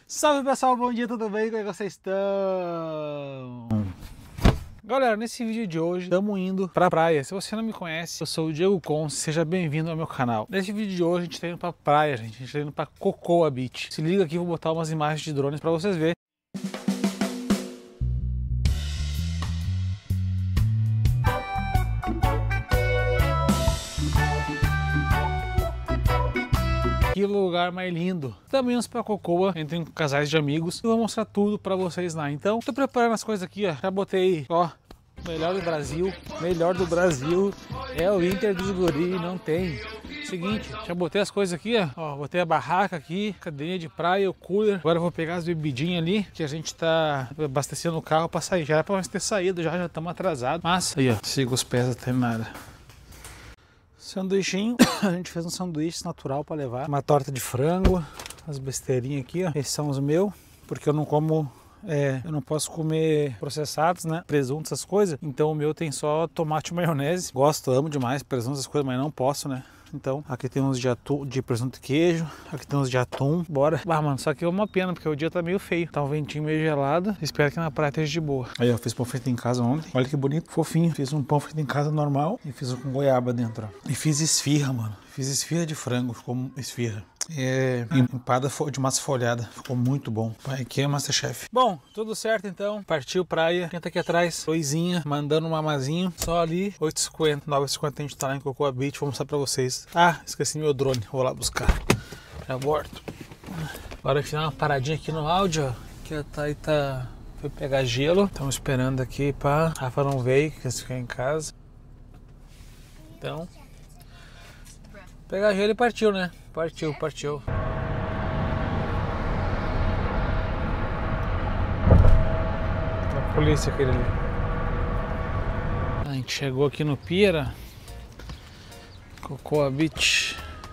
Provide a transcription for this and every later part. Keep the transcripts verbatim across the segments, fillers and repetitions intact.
Salve pessoal, bom dia, tudo bem? Como é que vocês estão? Galera, nesse vídeo de hoje estamos indo pra praia. Se você não me conhece, eu sou o Diego Conce, seja bem-vindo ao meu canal. Nesse vídeo de hoje a gente tá indo pra praia, gente. A gente tá indo pra Cocoa Beach. Se liga aqui, vou botar umas imagens de drones pra vocês verem. Que lugar mais lindo. Também vamos pra Cocoa, entre casais de amigos. E vou mostrar tudo pra vocês lá. Então, tô preparando as coisas aqui, ó. Já botei, ó, melhor do Brasil. Melhor do Brasil é o Inter dos Guri, não tem. Seguinte, já botei as coisas aqui, ó. Ó, botei a barraca aqui, cadeirinha de praia, o cooler. Agora eu vou pegar as bebidinhas ali, que a gente tá abastecendo o carro pra sair. Já era pra nós ter saído, já já estamos atrasados. Mas, aí ó, siga os pés até nada. Sanduichinho, a gente fez um sanduíche natural para levar, uma torta de frango, as besteirinhas aqui, ó. Esses são os meus, porque eu não como, é, eu não posso comer processados, né, presunto, essas coisas, então o meu tem só tomate e maionese. Gosto, amo demais presunto, essas coisas, mas não posso, né. Então, aqui tem uns de, atum, de presunto e queijo, aqui tem uns de atum, bora. Ah, mano, só que é uma pena, porque o dia tá meio feio, tá um ventinho meio gelado, espero que na praia esteja de boa. Aí, ó, fiz pão feito em casa ontem, olha que bonito, fofinho. Fiz um pão feito em casa normal e fiz um com goiaba dentro, ó. E fiz esfirra, mano, fiz esfirra de frango, ficou esfirra. É, empada de massa folhada, ficou muito bom. Pai, aqui é Masterchef. Bom, tudo certo então, partiu praia. Quem tá aqui atrás, Luizinha, mandando um mamazinho. Só ali, oito e cinquenta, nove e cinquenta a gente tá lá em Cocoa Beach, vou mostrar pra vocês. Ah, esqueci meu drone, vou lá buscar. Já volto. Agora que dar uma paradinha aqui no áudio, ó, que a Thay tá... foi pegar gelo. Estamos esperando aqui pra Rafa não veio, que eles ficam em casa. Então... pegar gelo e partiu, né? Partiu, partiu. A polícia aquele ali. A gente chegou aqui no Pier. Cocoa Beach.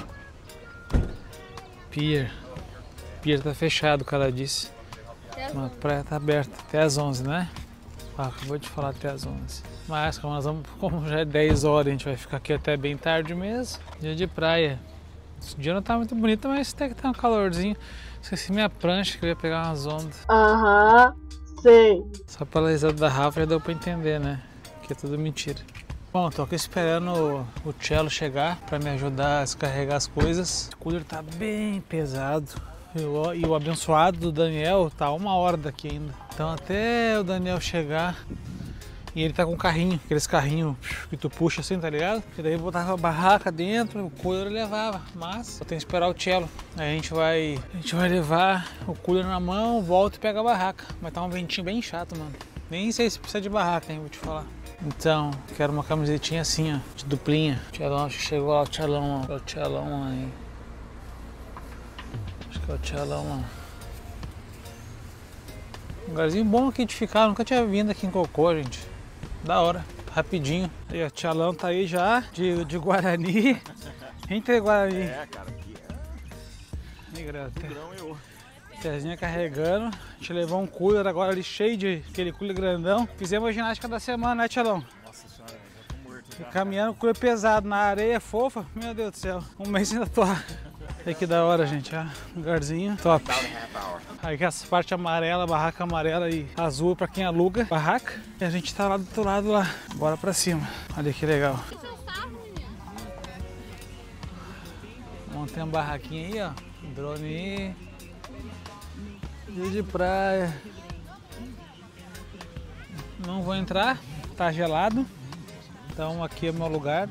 Pier. Pier tá fechado, o cara disse. A praia tá aberta até as onze, né? Ah, acabou de falar até as onze. Mas como, nós vamos, como já é dez horas, a gente vai ficar aqui até bem tarde mesmo. Dia de praia. Esse dia não tá muito bonito, mas até que tá um calorzinho. Esqueci minha prancha, que eu ia pegar umas ondas. Aham, uhum, sei. Só pela risada da Rafa já deu pra entender, né? Que é tudo mentira. Bom, tô aqui esperando o, o Cello chegar pra me ajudar a descarregar as coisas. O cooler tá bem pesado. E o, e o abençoado do Daniel tá uma hora daqui ainda. Então até o Daniel chegar... E ele tá com um carrinho, aqueles carrinhos que tu puxa assim, tá ligado? E daí botava a barraca dentro, o cooler levava. Mas eu tenho que esperar o Cello. Aí a gente vai. A gente vai levar o cooler na mão, volta e pega a barraca. Vai estar um ventinho bem chato, mano. Nem sei se precisa de barraca, hein, vou te falar. Então, quero uma camisetinha assim, ó, de duplinha. O Tchelão, acho que chegou lá o Tchelão, ó. É o Tchelão aí. Acho que é o Tchelão lá. Um lugarzinho bom aqui de ficar, nunca tinha vindo aqui em Cocoa, gente. Da hora, rapidinho. Aí, o Tchelão tá aí já, de, de Guarani. Entre Guarani. É, cara, aqui é. Negra, Grão eu. Tezinha carregando. A gente levou um cooler agora ali cheio de aquele cooler grandão. Fizemos a ginástica da semana, né, Tchelão? Nossa senhora, já tô morto. Já. Caminhando com o cooler pesado na areia fofa. Meu Deus do céu, um mês ainda tô. Olha que da hora, gente, ó. Lugarzinho top. Aí essa parte amarela, barraca amarela e azul pra quem aluga barraca. E a gente tá lá do outro lado lá. Bora pra cima. Olha que legal. Montei uma barraquinha aí, ó. Drone aí. Dia de praia. Não vou entrar, tá gelado. Então aqui é o meu lugar.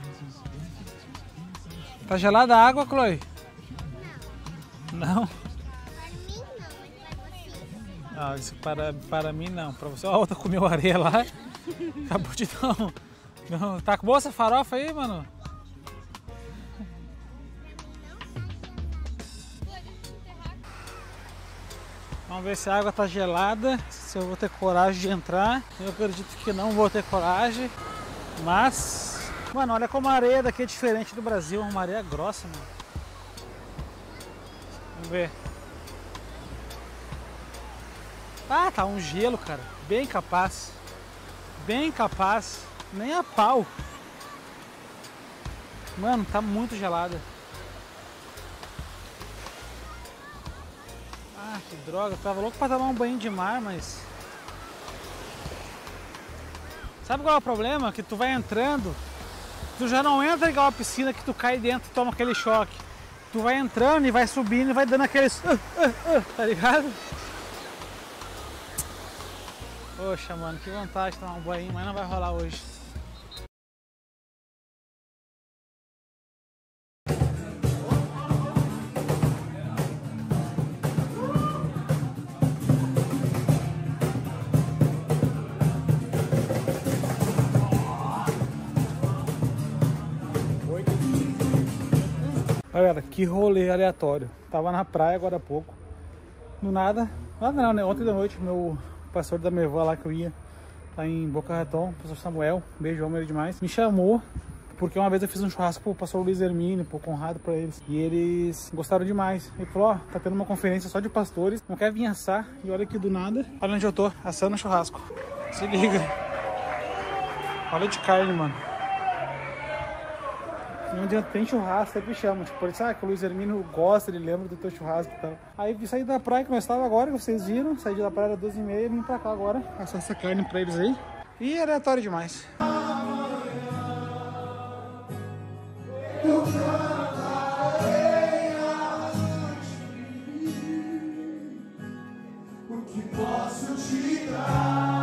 Tá gelada a água, Chloe? Não. Não, isso para, para mim não. Para você, ó, a outra comeu areia lá. Acabou de não. não. Tá com boa essa farofa aí, mano? Vamos ver se a água tá gelada. Se eu vou ter coragem de entrar. Eu acredito que não vou ter coragem. Mas, mano, olha como a areia daqui é diferente do Brasil. Uma areia grossa, mano. Vamos ver. Ah, tá um gelo, cara. Bem capaz. Bem capaz. Nem a pau. Mano, tá muito gelada. Ah, Que droga, tava louco pra tomar um banho de mar, mas... Sabe qual é o problema? Que tu vai entrando, tu já não entra igual a piscina que tu cai dentro e toma aquele choque. Tu vai entrando e vai subindo e vai dando aqueles... Uh, uh, uh, tá ligado? Poxa, mano, que vontade de tomar um banho, mas não vai rolar hoje. Galera, que rolê aleatório. Tava na praia agora há pouco. Do nada, nada não, né? Ontem da noite, meu pastor da minha avó lá que eu ia, lá em Boca Raton, o pastor Samuel, beijo, amo ele demais, me chamou, porque uma vez eu fiz um churrasco pro pastor Luiz Hermínio, pro Conrado, pra eles, e eles gostaram demais. Ele falou, ó, tá tendo uma conferência só de pastores, não quer vir assar, e olha aqui do nada, olha onde eu tô, assando churrasco. Se liga. Olha de carne, mano. Onde tem churrasco, sempre chama. Tipo, ele sabe que o Luiz Hermínio gosta, ele lembra do teu churrasco e tal. Aí saí da praia que nós estávamos agora, que vocês viram. Saí da praia às doze e meia e vim pra cá agora. Passar essa carne pra eles aí. E é aleatório demais. O que posso te dar?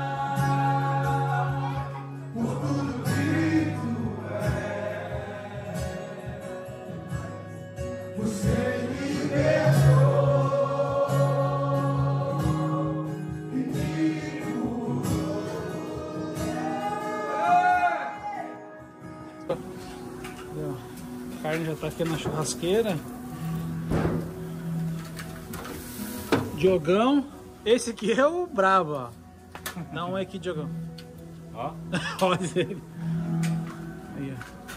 A carne já tá aqui na churrasqueira. Diogão, esse aqui é o brabo, ó. Dá um aqui, Diogão. Ó. Olha ele. Aí,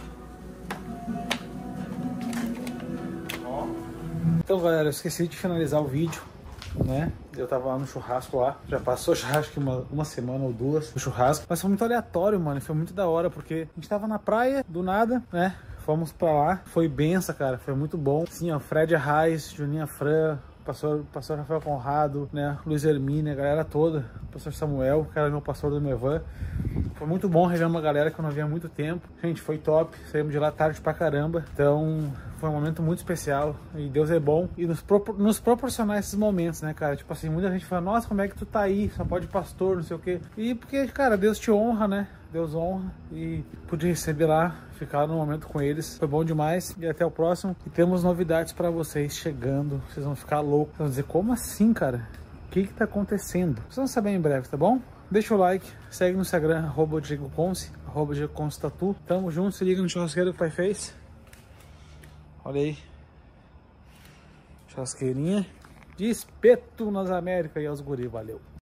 ó. Então, galera, eu esqueci de finalizar o vídeo, né? Eu tava lá no churrasco lá, já passou já acho que uma, uma semana ou duas no churrasco, mas foi muito aleatório, mano, foi muito da hora, porque a gente tava na praia, do nada, né? Fomos pra lá, foi benção, cara, foi muito bom. Sim, ó, Fred Arraes, Juninha Fran, pastor, pastor Rafael Conrado, né? Luiz Hermínio, a galera toda, pastor Samuel, que era meu pastor da minha van. Foi muito bom rever uma galera que eu não via há muito tempo. Gente, foi top, saímos de lá tarde pra caramba. Então, foi um momento muito especial e Deus é bom. E nos, propor nos proporcionar esses momentos, né, cara? Tipo assim, muita gente fala, nossa, como é que tu tá aí? Só pode pastor, não sei o quê. E porque, cara, Deus te honra, né? Deus honra e pude receber lá, ficar no momento com eles. Foi bom demais e até o próximo. E temos novidades pra vocês chegando. Vocês vão ficar loucos. Vão dizer, como assim, cara? O que que tá acontecendo? Vocês vão saber em breve, tá bom? Deixa o like, segue no Instagram, arroba Diego Conce, arroba Diego Conce Tatu. Tamo junto, se liga no churrasqueiro que o pai fez. Olha aí. Churrasqueirinha de espeto nas Américas e aos guri, valeu.